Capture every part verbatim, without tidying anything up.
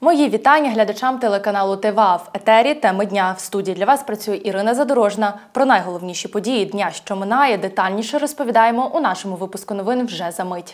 Мої вітання глядачам телеканалу ТВА. В етері теми дня. В студії для вас працює Ірина Задорожна. Про найголовніші події дня, що минає, детальніше розповідаємо у нашому випуску новин вже за мить.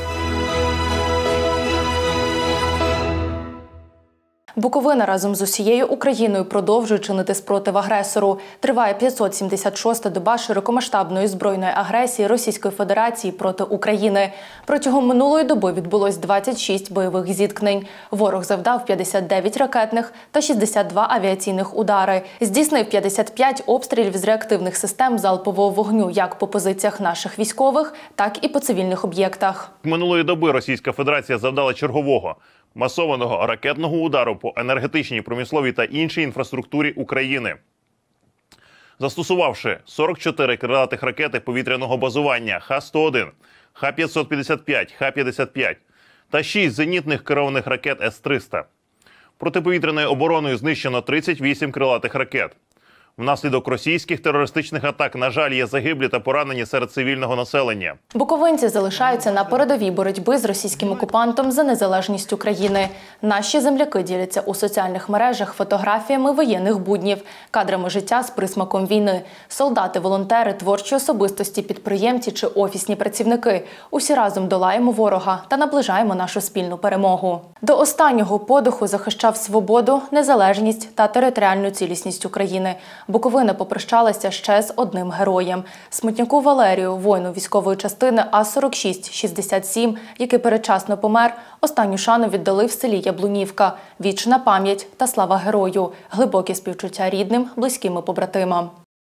Буковина разом з усією Україною продовжує чинити спротив агресору. Триває п'ятсот сімдесят шоста доба широкомасштабної збройної агресії Російської Федерації проти України. Протягом минулої доби відбулось двадцять шість бойових зіткнень. Ворог завдав п'ятдесят дев'ять ракетних та шістдесят два авіаційних удари. Здійснив п'ятдесят п'ять обстрілів з реактивних систем залпового вогню як по позиціях наших військових, так і по цивільних об'єктах. Минулої доби Російська Федерація завдала чергового масованого ракетного удару по енергетичній, промисловій та іншій інфраструктурі України. Застосувавши сорок чотири крилатих ракети повітряного базування Х сто один, Х п'ятсот п'ятдесят п'ять, Х п'ятдесят п'ять та шість зенітних керованих ракет С триста. Протиповітряною обороною знищено тридцять вісім крилатих ракет. Внаслідок російських терористичних атак, на жаль, є загиблі та поранені серед цивільного населення. Буковинці залишаються на передовій боротьби з російським окупантом за незалежність України. Наші земляки діляться у соціальних мережах фотографіями воєнних буднів, кадрами життя з присмаком війни. Солдати, волонтери, творчі особистості, підприємці чи офісні працівники. Усі разом долаємо ворога та наближаємо нашу спільну перемогу. До останнього подиху захищав свободу, незалежність та територіальну цілісність України. Буковина попрощалася ще з одним героєм. Смутняку Валерію, воїну військової частини А сорок шість шістдесят сім, який передчасно помер, останню шану віддали в селі Яблунівка. Вічна пам'ять та слава герою. Глибокі співчуття рідним, близьким і побратимам.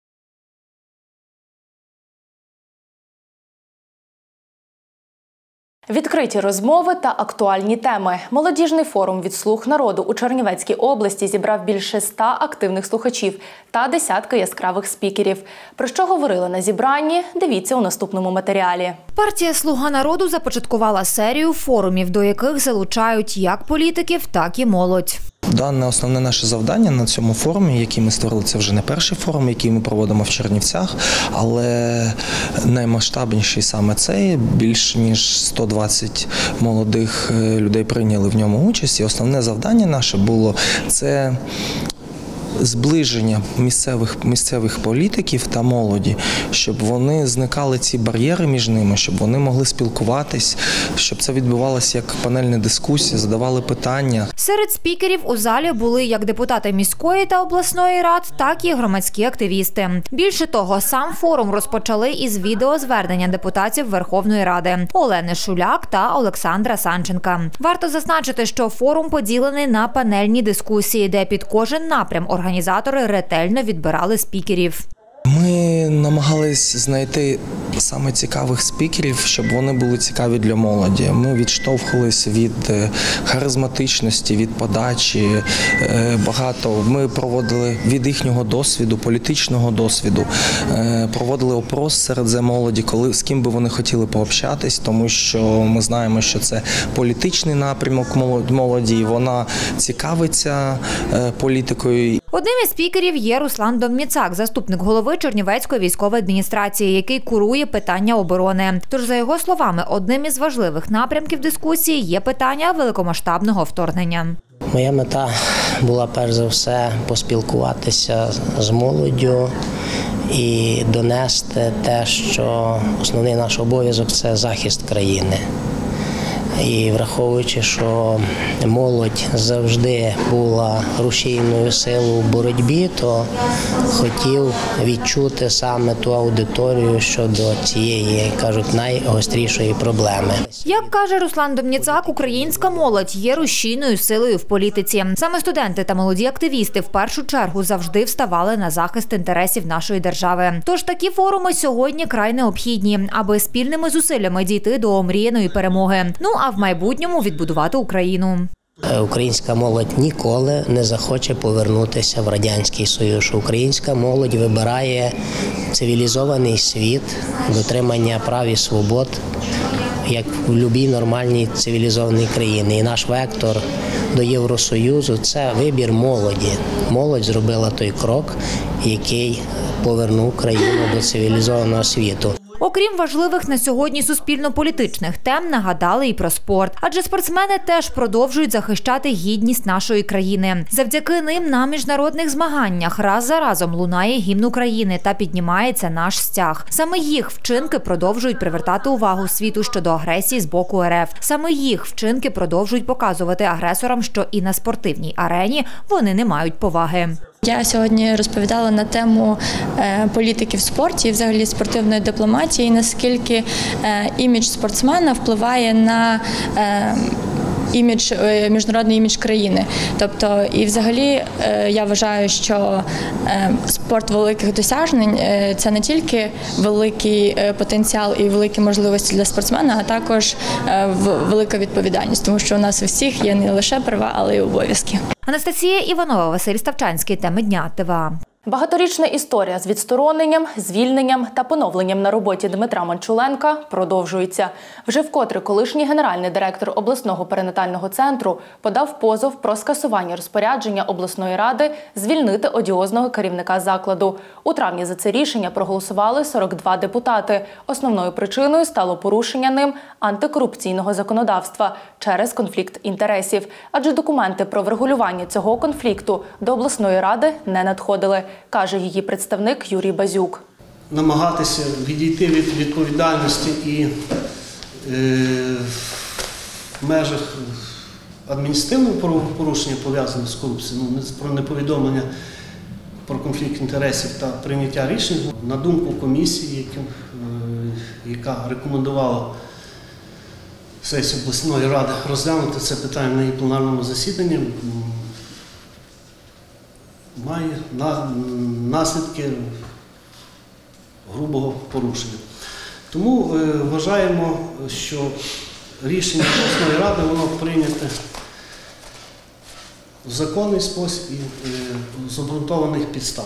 Відкриті розмови та актуальні теми. Молодіжний форум від «Слуг народу» у Чернівецькій області зібрав більше ста активних слухачів та десятки яскравих спікерів. Про що говорили на зібранні, дивіться у наступному матеріалі. Партія «Слуга народу» започаткувала серію форумів, до яких залучають як політиків, так і молодь. Дане основне наше завдання на цьому форумі, який ми створили, це вже не перший форум, який ми проводимо в Чернівцях, але наймасштабніший саме цей, більш ніж сто двадцять молодих людей прийняли в ньому участь. І основне завдання наше було – це зближення місцевих, місцевих політиків та молоді, щоб вони зникали ці бар'єри між ними, щоб вони могли спілкуватись, щоб це відбувалося як панельна дискусія, задавали питання. Серед спікерів у залі були як депутати міської та обласної рад, так і громадські активісти. Більше того, сам форум розпочали із відеозвернення депутатів Верховної Ради Олени Шуляк та Олександра Санченка. Варто зазначити, що форум поділений на панельні дискусії, де під кожен напрям організатори ретельно відбирали спікерів. Ми намагались знайти саме цікавих спікерів, щоб вони були цікаві для молоді. Ми відштовхувалися від харизматичності, від подачі, багато. Ми проводили від їхнього досвіду, політичного досвіду, проводили опрос серед молоді, коли, з ким би вони хотіли пообщатись, тому що ми знаємо, що це політичний напрямок молоді, і вона цікавиться політикою. Одним із спікерів є Руслан Домніцак, заступник голови Чернівецької військової адміністрації, який курує питання оборони. Тож, за його словами, одним із важливих напрямків дискусії є питання великомасштабного вторгнення. Моя мета була перш за все поспілкуватися з молоддю і донести те, що основний наш обов'язок – це захист країни. І враховуючи, що молодь завжди була рушійною силою в боротьбі, то хотів відчути саме ту аудиторію щодо цієї, кажуть, найгострішої проблеми. Як каже Руслан Домніцак, українська молодь є рушійною силою в політиці. Саме студенти та молоді активісти в першу чергу завжди вставали на захист інтересів нашої держави. Тож такі форуми сьогодні край необхідні, аби спільними зусиллями дійти до омріяної перемоги. Ну, а в майбутньому відбудувати Україну. Українська молодь ніколи не захоче повернутися в Радянський Союз. Українська молодь вибирає цивілізований світ, дотримання прав і свобод, як в будь-якій нормальній цивілізованій країні. І наш вектор до Євросоюзу – це вибір молоді. Молодь зробила той крок, який повернув країну до цивілізованого світу. Окрім важливих на сьогодні суспільно-політичних тем, нагадали і про спорт. Адже спортсмени теж продовжують захищати гідність нашої країни. Завдяки ним на міжнародних змаганнях раз за разом лунає гімн України та піднімається наш стяг. Саме їх вчинки продовжують привертати увагу світу щодо агресії з боку РФ. Саме їх вчинки продовжують показувати агресорам, що і на спортивній арені вони не мають поваги. Я сьогодні розповідала на тему політики в спорті і взагалі спортивної дипломатії, наскільки імідж спортсмена впливає на імідж, міжнародний імідж країни. Тобто, і взагалі я вважаю, що спорт великих досягнень – це не тільки великий потенціал і великі можливості для спортсмена, а також велика відповідальність, тому що у нас у всіх є не лише права, але й обов'язки. Анастасія Іванова, Василь Ставчанський. Теми дня. ТВА. Багаторічна історія з відстороненням, звільненням та поновленням на роботі Дмитра Манчуленка продовжується. Вже вкотре колишній генеральний директор обласного перинатального центру подав позов про скасування розпорядження обласної ради звільнити одіозного керівника закладу. У травні за це рішення проголосували сорок два депутати. Основною причиною стало порушення ним антикорупційного законодавства через конфлікт інтересів. Адже документи про врегулювання цього конфлікту до обласної ради не надходили, каже її представник Юрій Базюк. Намагатися відійти від відповідальності і е, в межах адміністративного правопорушення, пов'язаного з корупцією, ну, про неповідомлення про конфлікт інтересів та прийняття рішень. На думку комісії, яка, е, яка рекомендувала сесію обласної ради розглянути це питання на її пленарному засіданні, має наслідки грубого порушення. Тому е, вважаємо, що рішення обласної ради воно прийняте в законний спосіб і е, з обґрунтованих підстав.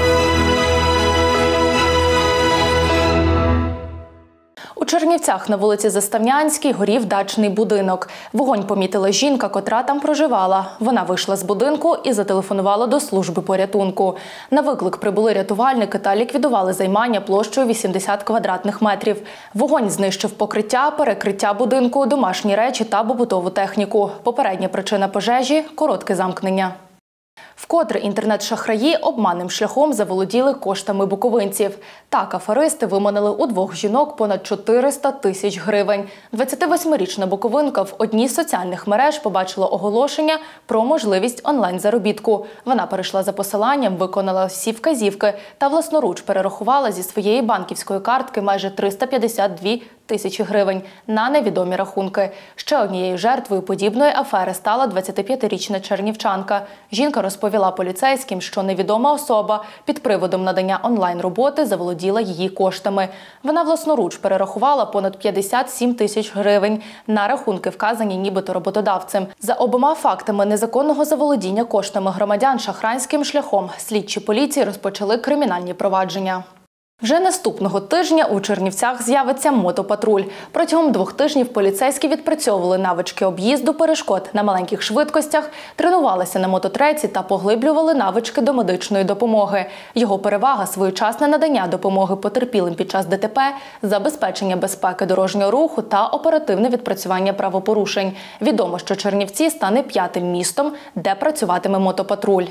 У Чернівцях на вулиці Заставнянській горів дачний будинок. Вогонь помітила жінка, котра там проживала. Вона вийшла з будинку і зателефонувала до служби порятунку. На виклик прибули рятувальники та ліквідували займання площею вісімдесят квадратних метрів. Вогонь знищив покриття, перекриття будинку, домашні речі та побутову техніку. Попередня причина пожежі – коротке замкнення. Вкотре інтернет-шахраї обманним шляхом заволоділи коштами буковинців. Так, аферисти виманили у двох жінок понад чотириста тисяч гривень. двадцятивосьмирічна буковинка в одній з соціальних мереж побачила оголошення про можливість онлайн-заробітку. Вона перейшла за посиланням, виконала всі вказівки та власноруч перерахувала зі своєї банківської картки майже триста п'ятдесят дві тисячі гривень на невідомі рахунки. Ще однією жертвою подібної афери стала двадцятип'ятирічна чернівчанка. Жінка розповіла поліцейським, що невідома особа під приводом надання онлайн-роботи заволоділа її коштами. Вона власноруч перерахувала понад п'ятдесят сім тисяч гривень на рахунки, вказані нібито роботодавцем. За обома фактами незаконного заволодіння коштами громадян шахрайським шляхом слідчі поліції розпочали кримінальні провадження. Вже наступного тижня у Чернівцях з'явиться мотопатруль. Протягом двох тижнів поліцейські відпрацьовували навички об'їзду перешкод на маленьких швидкостях, тренувалися на мототреці та поглиблювали навички до медичної допомоги. Його перевага – своєчасне надання допомоги потерпілим під час ДТП, забезпечення безпеки дорожнього руху та оперативне відпрацювання правопорушень. Відомо, що Чернівці стане п'ятим містом, де працюватиме мотопатруль.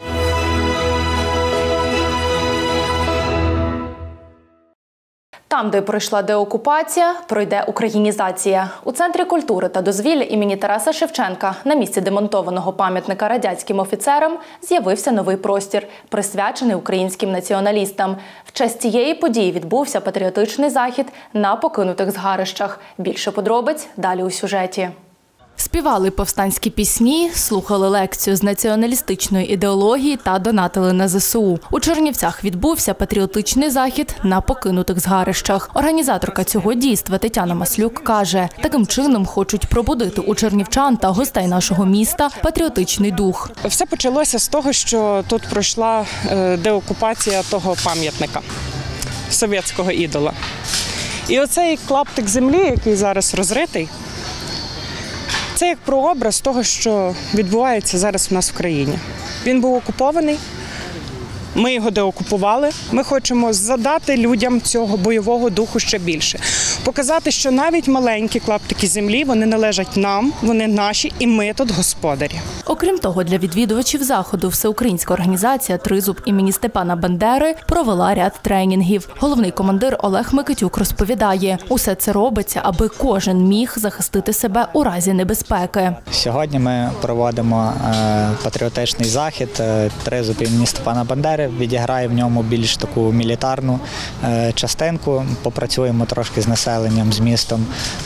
Там, де пройшла деокупація, пройде українізація. У Центрі культури та дозвілля імені Тараса Шевченка на місці демонтованого пам'ятника радянським офіцерам з'явився новий простір, присвячений українським націоналістам. В честь цієї події відбувся патріотичний захід на покинутих згарищах. Більше подробиць далі у сюжеті. Співали повстанські пісні, слухали лекцію з націоналістичної ідеології та донатили на ЗСУ. У Чернівцях відбувся патріотичний захід на покинутих згарищах. Організаторка цього дійства Тетяна Маслюк каже, таким чином хочуть пробудити у чернівчан та гостей нашого міста патріотичний дух. Все почалося з того, що тут пройшла деокупація того пам'ятника, совєтського ідола. І оцей клаптик землі, який зараз розритий, це як прообраз того, що відбувається зараз у нас в країні. Він був окупований, Ми його деокупували. Ми хочемо задати людям цього бойового духу ще більше. Показати, що навіть маленькі клаптики землі, вони належать нам, вони наші, і ми тут господарі. Окрім того, для відвідувачів заходу всеукраїнська організація «Тризуб» імені Степана Бандери провела ряд тренінгів. Головний командир Олег Микитюк розповідає, усе це робиться, аби кожен міг захистити себе у разі небезпеки. Сьогодні ми проводимо патріотичний захід «Тризуб» імені Степана Бандери. Відіграє в ньому більш таку мілітарну частинку. Попрацюємо трошки з населенням, з містом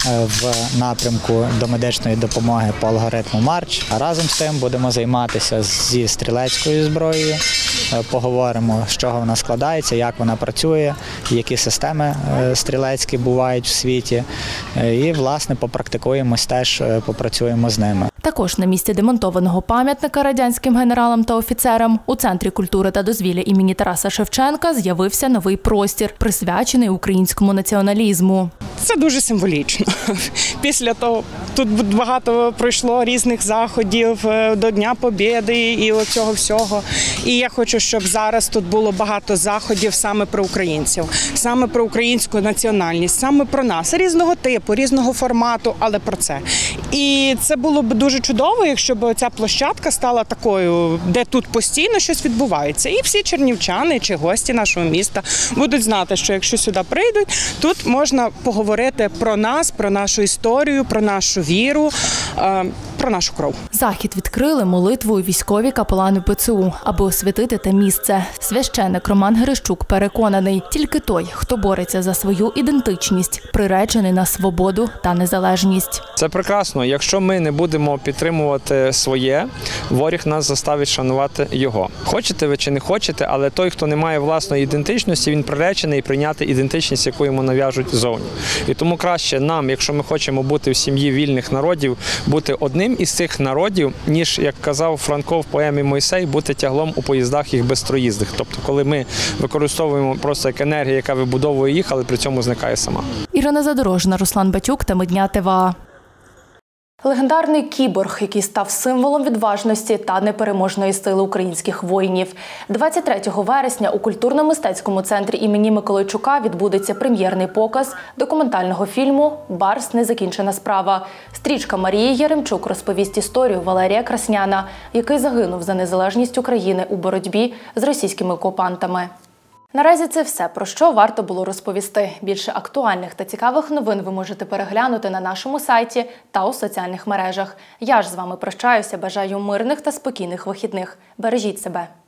в напрямку до медичної допомоги по алгоритму «Марч». А разом з тим будемо займатися зі стрілецькою зброєю, поговоримо, з чого вона складається, як вона працює, які системи стрілецькі бувають в світі. І, власне, попрактикуємось теж, попрацюємо з ними. Також на місці демонтованого пам'ятника радянським генералам та офіцерам у Центрі культури та дозвілля імені Тараса Шевченка з'явився новий простір, присвячений українському націоналізму. Це дуже символічно. Після того тут багато пройшло різних заходів до Дня Побєди і оцього всього. І я хочу, щоб зараз тут було багато заходів саме про українців, саме про українську національність, саме про нас, різного типу, різного формату, але про це. І це було б дуже чудово, якщо б ця площадка стала такою, де тут постійно щось відбувається. І всі чернівчани чи гості нашого міста будуть знати, що якщо сюди прийдуть, тут можна поговорити про нас, про нашу історію, про нашу віру, про нашу кров. Захід відкрили молитвою військові капелани ПЦУ, аби освятити те місце. Священник Роман Грищук переконаний, тільки той, хто бореться за свою ідентичність, приречений на свободу та незалежність. Це прекрасно. Якщо ми не будемо підтримувати своє, ворог нас заставить шанувати його. Хочете ви чи не хочете, але той, хто не має власної ідентичності, він приречений прийняти ідентичність, яку йому нав'яжуть ззовні. І тому краще нам, якщо ми хочемо бути в сім'ї вільних народів, бути одним із цих народів, ніж, як казав Франко в поемі «Мойсей», бути тяглом у поїздах їх безстроїздих. Тобто, коли ми використовуємо просто як енергію, яка вибудовує їх, але при цьому зникає сама. Ірина Задорожна, Руслан Батюк, теми дня ТВА. Легендарний кіборг, який став символом відважності та непереможної сили українських воїнів. двадцять третього вересня у культурно-мистецькому центрі імені Миколайчука відбудеться прем'єрний показ документального фільму «Барс. Незакінчена справа». Стрічка Марії Яремчук розповість історію Валерія Красняна, який загинув за незалежність України у боротьбі з російськими окупантами. Наразі це все, про що варто було розповісти. Більше актуальних та цікавих новин ви можете переглянути на нашому сайті та у соціальних мережах. Я ж з вами прощаюся, бажаю мирних та спокійних вихідних. Бережіть себе.